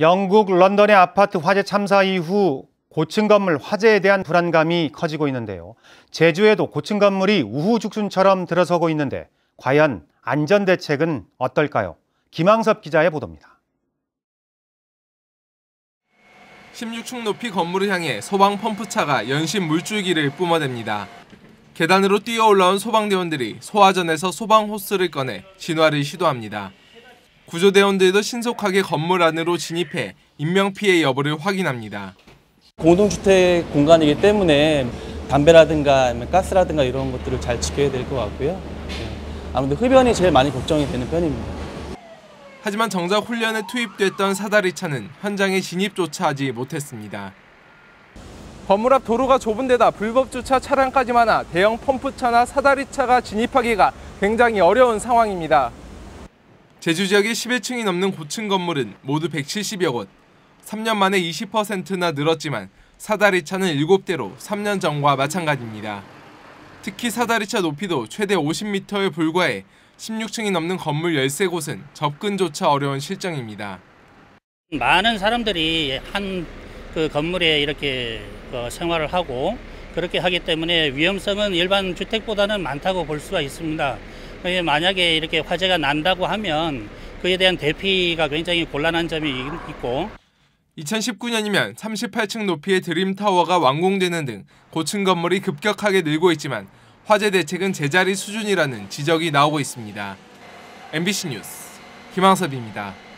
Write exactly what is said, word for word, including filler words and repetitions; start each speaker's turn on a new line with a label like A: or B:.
A: 영국 런던의 아파트 화재 참사 이후 고층 건물 화재에 대한 불안감이 커지고 있는데요. 제주에도 고층 건물이 우후죽순처럼 들어서고 있는데 과연 안전 대책은 어떨까요? 김항섭 기자의 보도입니다.
B: 십육 층 높이 건물을 향해 소방 펌프차가 연신 물줄기를 뿜어댑니다. 계단으로 뛰어 올라온 소방대원들이 소화전에서 소방 호스를 꺼내 진화를 시도합니다. 구조대원들도 신속하게 건물 안으로 진입해 인명피해 여부를 확인합니다.
C: 공동주택 공간이기 때문에 담배라든가 아니면 가스라든가 이런 것들을 잘 지켜야 될 것 같고요. 아무래도 흡연이 제일 많이 걱정이 되는 편입니다.
B: 하지만 정작 훈련에 투입됐던 사다리차는 현장에 진입조차 하지 못했습니다. 건물 앞 도로가 좁은 데다 불법 주차 차량까지 많아 대형 펌프차나 사다리차가 진입하기가 굉장히 어려운 상황입니다. 제주 지역의 십일 층이 넘는 고층 건물은 모두 백칠십여 곳. 삼 년 만에 이십 퍼센트나 늘었지만 사다리차는 일곱 대로 삼 년 전과 마찬가지입니다. 특히 사다리차 높이도 최대 오십 미터에 불과해 십육 층이 넘는 건물 열세 곳은 접근조차 어려운 실정입니다.
D: 많은 사람들이 한 그 건물에 이렇게 생활을 하고 그렇게 하기 때문에 위험성은 일반 주택보다는 많다고 볼 수가 있습니다. 만약에 이렇게 화재가 난다고 하면 그에 대한 대피가 굉장히 곤란한 점이 있고
B: 이천십구 년이면 삼십팔 층 높이의 드림타워가 완공되는 등 고층 건물이 급격하게 늘고 있지만 화재 대책은 제자리 수준이라는 지적이 나오고 있습니다. 엠비씨 뉴스 김항섭입니다.